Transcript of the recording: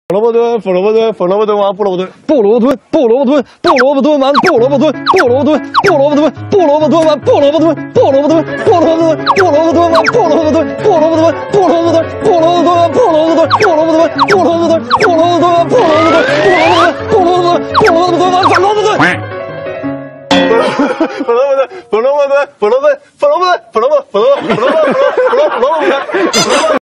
布萝卜蹲，布萝卜蹲，布萝卜蹲完，布萝卜蹲， 布萝卜蹲，布萝卜蹲，布萝卜蹲完，布萝卜蹲，布萝卜蹲，布萝卜蹲，布萝卜蹲完，布萝卜蹲，布萝卜蹲，布萝卜蹲，布萝卜蹲完，布萝卜蹲，布萝卜蹲，布萝卜蹲，布萝卜蹲完，布萝卜蹲，布萝卜蹲，布萝卜蹲，布萝卜蹲完，布萝卜蹲，布萝卜蹲，布萝卜蹲，布萝卜蹲完，布萝卜蹲。 布萝卜蹲，布萝卜蹲，布萝卜蹲，布萝卜蹲，布萝卜，布萝卜，布萝卜，布萝卜，布萝卜蹲。